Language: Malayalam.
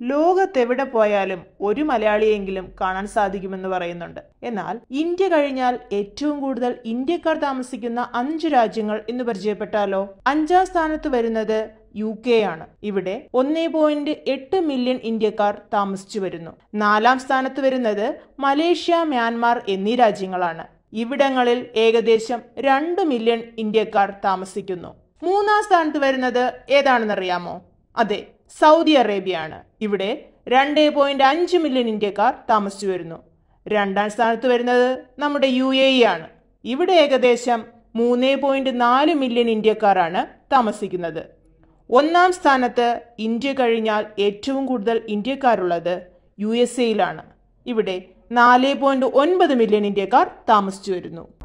ലോകത്തെവിടെ പോയാലും ഒരു മലയാളിയെങ്കിലും കാണാൻ സാധിക്കുമെന്ന് പറയുന്നുണ്ട്. എന്നാൽ ഇന്ത്യ കഴിഞ്ഞാൽ ഏറ്റവും കൂടുതൽ ഇന്ത്യക്കാർ താമസിക്കുന്ന 5 രാജ്യങ്ങൾ എന്ന് പരിചയപ്പെട്ടാലോ? 5ാം സ്ഥാനത്ത് വരുന്നത് UK ആണ്. ഇവിടെ 1.8 മില്യൺ ഇന്ത്യക്കാർ താമസിച്ചു വരുന്നു. 4ാം സ്ഥാനത്ത് വരുന്നത് മലേഷ്യ, മ്യാൻമാർ എന്നീ രാജ്യങ്ങളാണ്. ഇവിടങ്ങളിൽ ഏകദേശം 2 മില്യൺ ഇന്ത്യക്കാർ താമസിക്കുന്നു. 3ാം സ്ഥാനത്ത് വരുന്നത് ഏതാണെന്നറിയാമോ? അതെ, സൗദി അറേബ്യ ആണ്. ഇവിടെ 2.5 മില്യൺ ഇന്ത്യക്കാർ താമസിച്ചു വരുന്നു. 2ാം സ്ഥാനത്ത് വരുന്നത് നമ്മുടെ UAE ആണ്. ഇവിടെ ഏകദേശം 3.4 മില്യൺ ഇന്ത്യക്കാരാണ് താമസിക്കുന്നത്. 1ാം സ്ഥാനത്ത് ഇന്ത്യ കഴിഞ്ഞാൽ ഏറ്റവും കൂടുതൽ ഇന്ത്യക്കാരുള്ളത് USA യിലാണ്. ഇവിടെ 4.9 മില്യൺ ഇന്ത്യക്കാർ താമസിച്ചു വരുന്നു.